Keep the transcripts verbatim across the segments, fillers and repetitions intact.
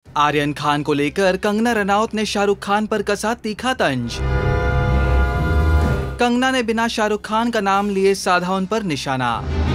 आर्यन खान को लेकर कंगना रनौत ने शाहरुख खान पर कसा तीखा तंज। कंगना ने बिना शाहरुख खान का नाम लिए साधा उन पर निशाना।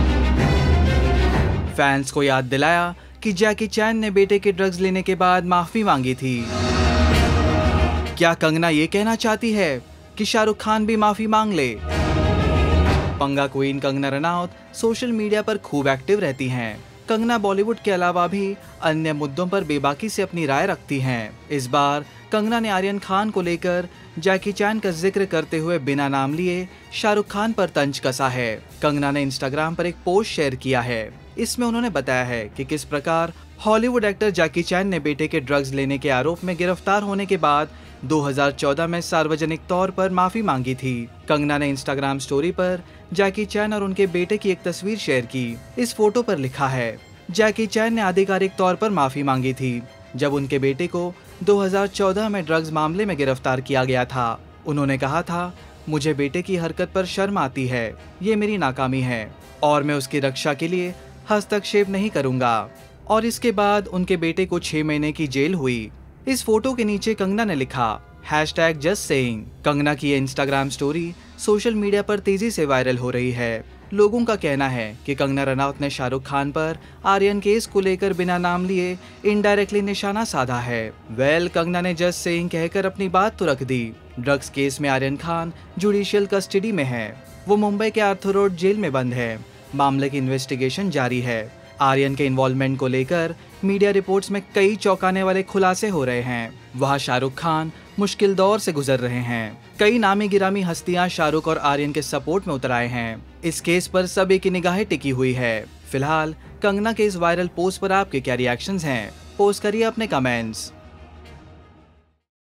फैंस को याद दिलाया कि जैकी चैन ने बेटे के ड्रग्स लेने के बाद माफी मांगी थी। क्या कंगना ये कहना चाहती है कि शाहरुख खान भी माफी मांग ले? Panga queen Kangana Ranaut social media पर खूब एक्टिव रहती हैं। कंगना बॉलीवुड के अलावा भी अन्य मुद्दों पर बेबाकी से अपनी राय रखती हैं। इस बार कंगना ने आर्यन खान को लेकर जैकी चैन का जिक्र करते हुए बिना नाम लिए शाहरुख खान पर तंज कसा है। कंगना ने इंस्टाग्राम पर एक पोस्ट शेयर किया है। इसमें उन्होंने बताया है कि किस प्रकार हॉलीवुड एक्टर जैकी चैन ने बेटे के ड्रग्स लेने के आरोप में गिरफ्तार होने के बाद दो हज़ार चौदह में सार्वजनिक तौर पर माफी मांगी थी। कंगना ने इंस्टाग्राम स्टोरी पर जैकी चैन और उनके बेटे की एक तस्वीर शेयर की। इस फोटो पर लिखा है, जैकी चैन ने आधिकारिक तौर पर माफी मांगी थी जब उनके बेटे को दो हज़ार चौदह में ड्रग्स मामले में गिरफ्तार किया गया था। उन्होंने कहा था, मुझे बेटे की हरकत पर शर्म आती है, ये मेरी नाकामी है और मैं उसकी रक्षा के लिए हस्तक्षेप नहीं करूंगा। और इसके बाद उनके बेटे को छह महीने की जेल हुई। इस फोटो के नीचे कंगना ने लिखा हैशटैग जस्ट सेइंग। कंगना की ये इंस्टाग्राम स्टोरी सोशल मीडिया पर तेजी से वायरल हो रही है। लोगों का कहना है कि कंगना रनौत ने शाहरुख खान पर आर्यन केस को लेकर बिना नाम लिए इनडायरेक्टली निशाना साधा है। वेल कंगना ने जस्ट सेइंग कहकर अपनी बात तो रख दी। ड्रग्स केस में आर्यन खान जुडिशियल कस्टडी में है। वो मुंबई के आर्थर रोड जेल में बंद है। मामले की इन्वेस्टिगेशन जारी है। आर्यन के इन्वॉल्वमेंट को लेकर मीडिया रिपोर्ट्स में कई चौंकाने वाले खुलासे हो रहे हैं। वहाँ शाहरुख खान मुश्किल दौर से गुजर रहे हैं। कई नामी गिरामी हस्तियां शाहरुख और आर्यन के सपोर्ट में उतर आए हैं। इस केस पर सभी की निगाहें टिकी हुई है। फिलहाल कंगना के इस वायरल पोस्ट पर आपके क्या रिएक्शंस हैं? पोस्ट करिए अपने कमेंट्स।